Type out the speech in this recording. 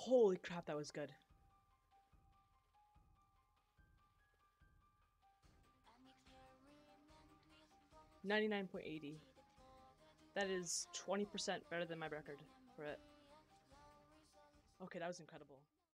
Holy crap, that was good. 99.80. That is 20% better than my record for it. Okay, that was incredible.